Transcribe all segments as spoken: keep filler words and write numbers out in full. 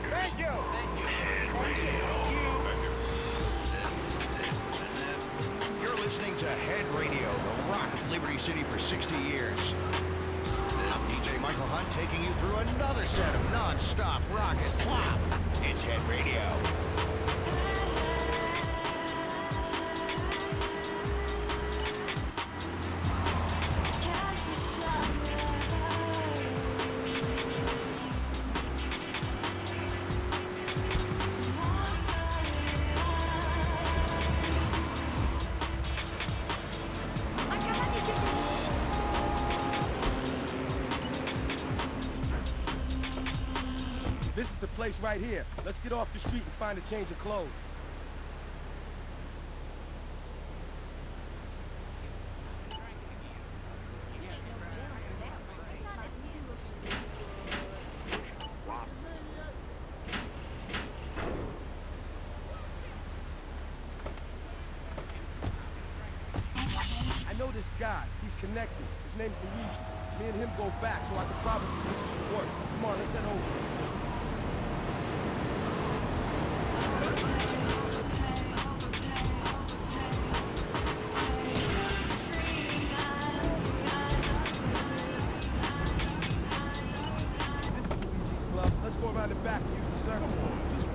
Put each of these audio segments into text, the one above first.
Thank you. Thank you. Head Radio. You're listening to Head Radio, the rock of Liberty City for sixty years. I'm D J Michael Hunt taking you through another set of non-stop rock and pop. It's Head Radio. This is the place right here. Let's get off the street and find a change of clothes. I know this guy. He's connected. His name's Luigi. Me and him go back, so I could probably get you some work. Come on, let's head over. Let's go around the back and use the service hall.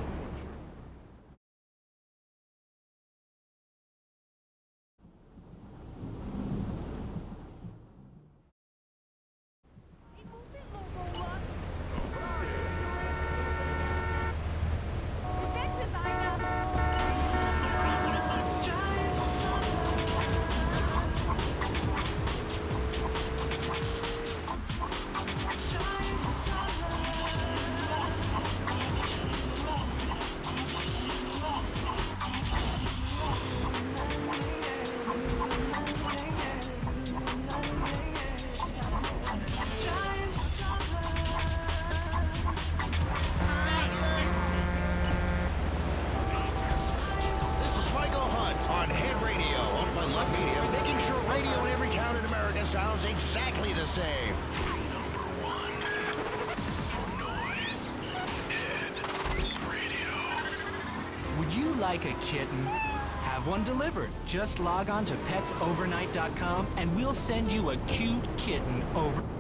On Head Radio, owned by Love Media, making sure radio in every town in America sounds exactly the same. Number one for noise, Head Radio. Would you like a kitten? Have one delivered. Just log on to pets overnight dot com and we'll send you a cute kitten over...